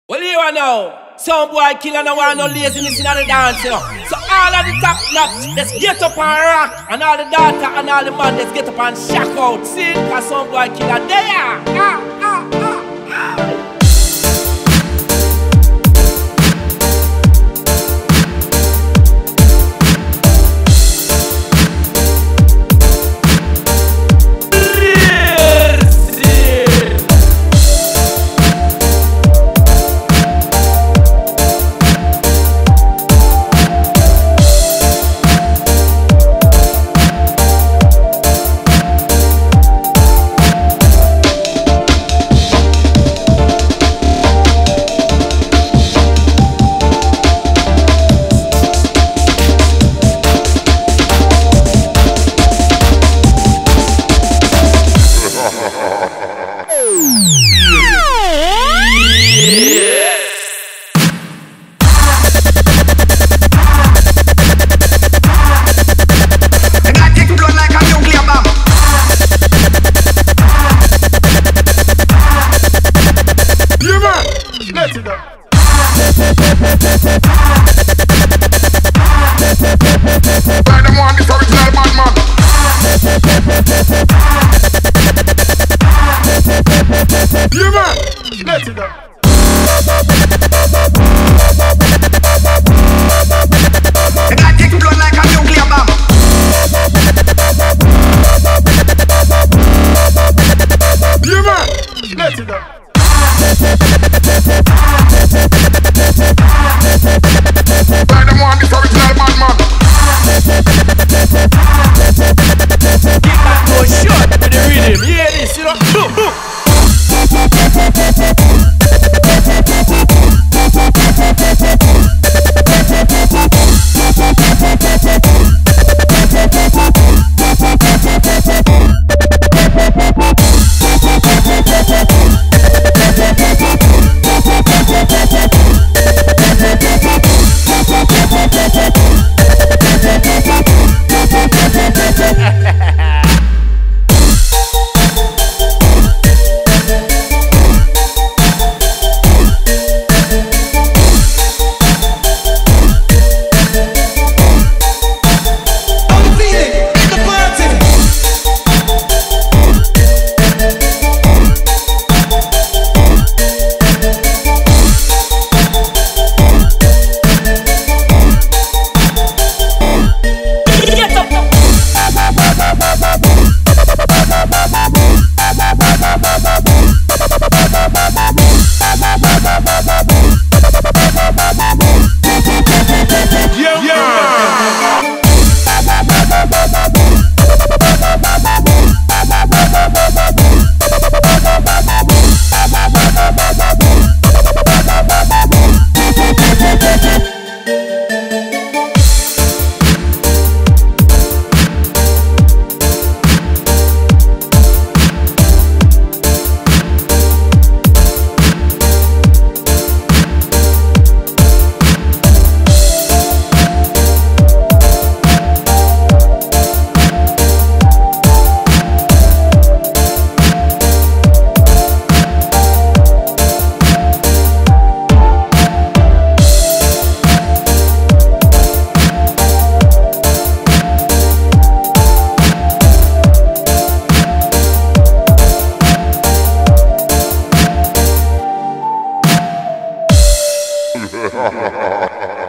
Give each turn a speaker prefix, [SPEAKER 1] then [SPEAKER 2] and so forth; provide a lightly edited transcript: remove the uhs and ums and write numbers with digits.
[SPEAKER 1] Well, you are now. Some boy killer no want no laziness in the dance, you know. So all of the top notch, let's get up and rock. And all the daughter and all the man, let's get up and shock out. See, cause some boy killer there.
[SPEAKER 2] Ha ha ha ha.